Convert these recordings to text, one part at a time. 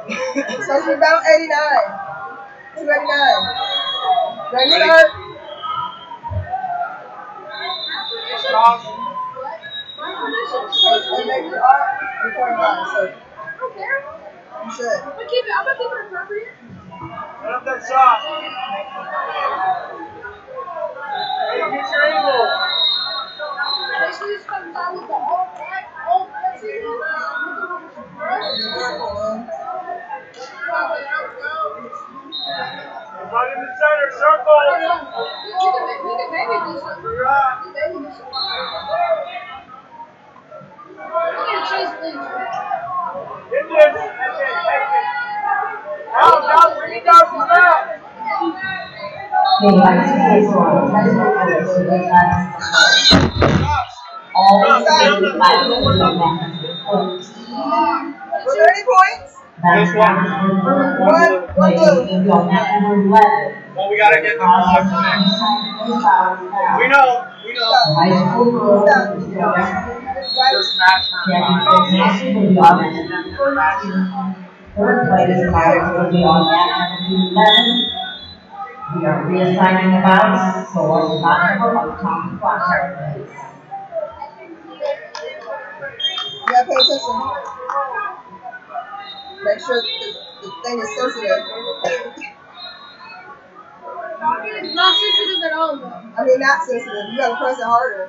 It's supposed to be about 89. 289. Ready to start? And then you are recording live, so. I don't care. You should. I'm gonna keep it appropriate. Put up that shot. Hey, get your angle. Basically, just comes out with the all black single. Right in the center, circle. We can maybe do something. I'm gonna chase Leech. Get this. Out, where you go from that? All 30 points? That's one. One blue. Well, we gotta get the five next. We know. Just match her. Third place cards will be on that number 11. We are reassigning the bouts, so let's not number on top of the clock, please. You gotta pay attention. Make sure the thing is sensitive. It's not sensitive at all, though. I mean, not sensitive. You gotta press it harder.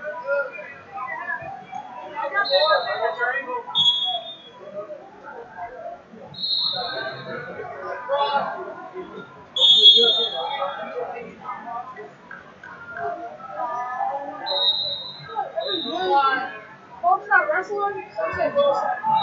Folks not wrestling, some say folks.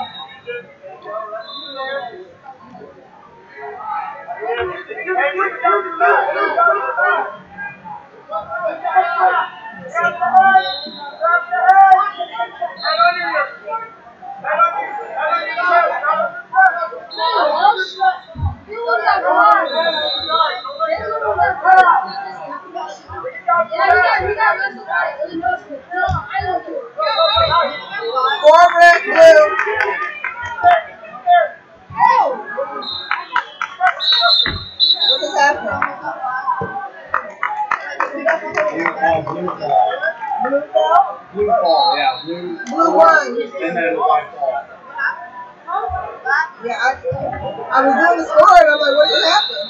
Four red, blue. What just happened? Blue ball. Blue ball? Blue ball, yeah. Blue one. And then white ball. Yeah, I was doing the score and I'm like, what just happened?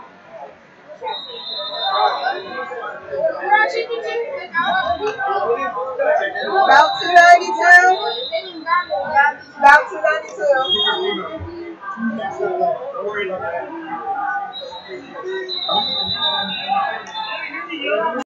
About 292. About 292. Don't worry about that.